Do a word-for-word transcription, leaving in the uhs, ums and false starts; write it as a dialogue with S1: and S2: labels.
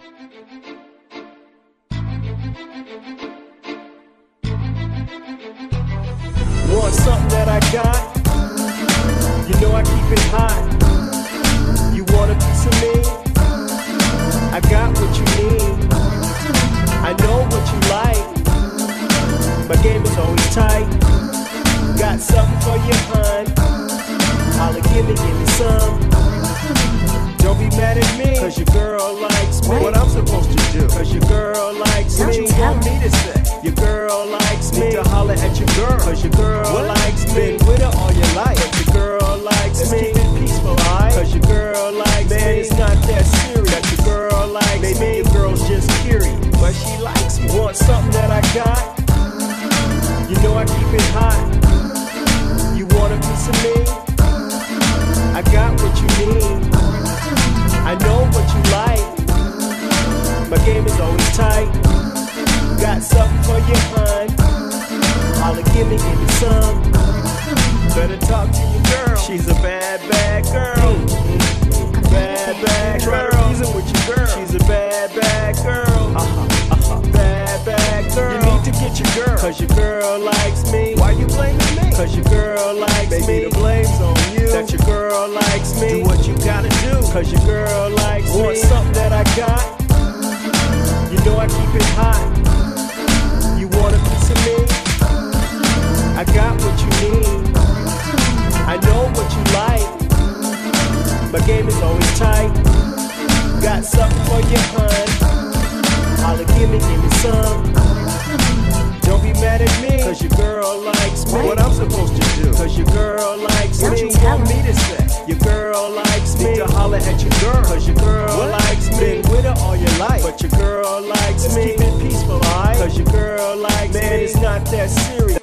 S1: Want something that I got? You know I keep it hot. You want a piece of me? I got what you need. I know what you like. My game is always tight. Got something for you, hun. Holla, give me, give me some. Don't be mad at me, cause your girl likes me.
S2: What I'm supposed to do?
S1: Cause your girl likes
S2: What
S1: me.
S2: you want me to say?
S1: Your girl likes me.
S2: Need to holler at your girl.
S1: Cause your girl
S2: What?
S1: likes me.
S2: Been with her all your life.
S1: But your girl likes
S2: Let's
S1: me.
S2: keep it peaceful, alright?
S1: Cause your girl likes
S2: Man,
S1: me.
S2: it's not that serious.
S1: That your girl likes
S2: Maybe
S1: me.
S2: your girl's just curious, but she likes me.
S1: Want something that I got? You know I keep it hot. You want a piece of me? I got what you need. I know what you like. My game is always tight. Got something for you, hun. Holla, give me, give me some.
S2: Better talk to your girl.
S1: She's a bad, bad girl. Bad, bad
S2: Try to
S1: girl.
S2: reason with your girl.
S1: She's a bad, bad girl.
S2: Uh-huh, uh-huh.
S1: Bad, bad girl.
S2: You need to get your girl.
S1: Cause your girl likes me.
S2: Why you blaming me?
S1: Cause your girl likes
S2: Baby,
S1: me.
S2: the blame's on you.
S1: That your girl likes me.
S2: Do what you gotta do.
S1: Cause your girl likes
S2: Want
S1: me.
S2: me.
S1: Something that I got? You know I keep it hot. You want a piece of me? I got what you need. I know what you like. My game is always tight. Got something for you, hun. Holla, give me, give me some. Don't be mad at me, cause your girl likes me.
S2: What I'm supposed to do?
S1: Cause your girl likes
S2: What
S1: me.
S2: you want me to say?
S1: Your girl likes me.
S2: Need to holler at your girl.
S1: Cause your girl
S2: What?
S1: likes me.
S2: Been with her all your life.
S1: But your girl likes
S2: Let's
S1: me.
S2: keep it peaceful, alright?
S1: Cause your girl likes
S2: Man,
S1: me.
S2: it's not that serious.